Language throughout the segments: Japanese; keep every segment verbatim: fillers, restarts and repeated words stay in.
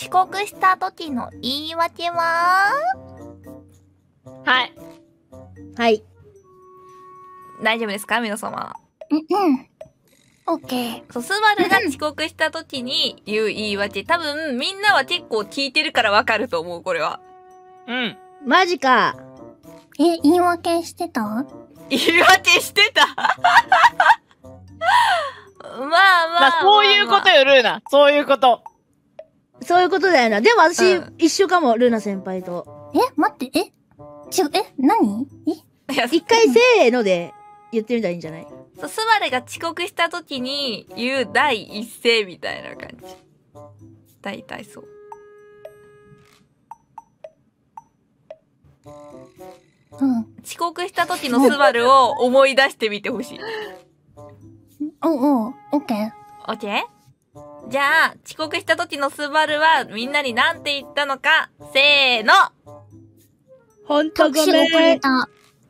遅刻した時の言い訳は？ はい。 はい。 大丈夫ですか皆様。 うんうん。オッケー。 そう、スバルが遅刻した時に言う言い訳。多分、みんなは結構聞いてるからわかると思う、これは。 うん。 マジか。 え、言い訳してた？ 言い訳してたまあまあまあ、 まあ、そういうことよ、ルーナ。そういうこと。 そういうことだよな。でも私、 うん、 一緒かも、ルーナ先輩と。 え、待って、えちょ、え、何？え一回せーので言ってみたらいいんじゃない？ そう、スバルが遅刻した時に言う第一声みたいな感じ。大体そう。 うん。 遅刻した時のスバルを思い出してみてほしい。 おうおう、オッケー。 オッケー？じゃあ、遅刻した時のスバルはみんなに何て言ったのか、せーの！ ほんとごめん。 遅れた。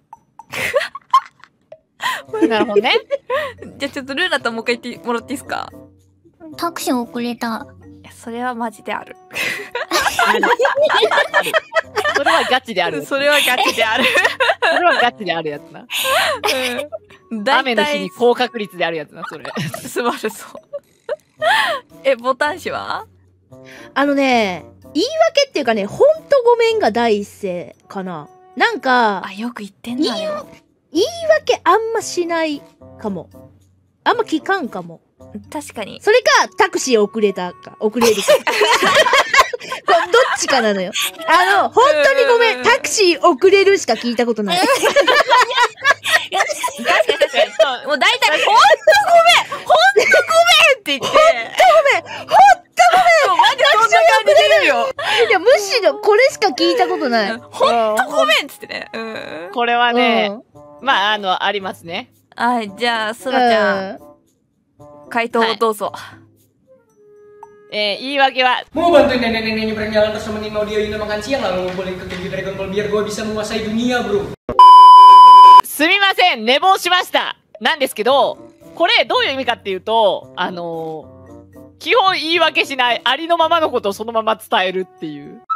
なるほどね。 じゃあちょっとルーナともう一回言ってもらっていいですか？ タクシー遅れた。 いや、それはマジである。 それはガチである。 それはガチである。 それはガチであるやつな。 うん、 雨の日に高確率であるやつな、それ。 スバルそう。え、ボタン紙は？ あのね、言い訳っていうかね、ほんとごめんが第一声かな。なんか、 あ、よく言ってんだよ。 言い訳あんましないかも。あんま聞かんかも。 確かに。 それか、タクシー遅れたか、遅れるか。どっちかなのよ。あの、本当にごめん、タクシー遅れるしか聞いたことない。 確かに確かに。そう。もう大体、ほんとごめんほんとごめんって言って。ほんとごめんほんとごめんマジでそんな感じで言うよ。 いや、むしろこれしか聞いたことない。 ほんとごめんっつってね。うん。 これはね、まあ、あの、ありますね。 はい、じゃあ、スバちゃん。回答をどうぞ。 はい、えー、言い訳は mau bantuin nenek-nenek nyebrang jalan terus nemenin Maudia Yuna makan siang lalu ngumpulin ke Genji Dragon Ball biar gue bisa menguasai dunia bro すみません寝坊しましたなんですけどこれどういう意味かっていうとあのー、基本言い訳しないありのままのことをそのまま伝えるっていう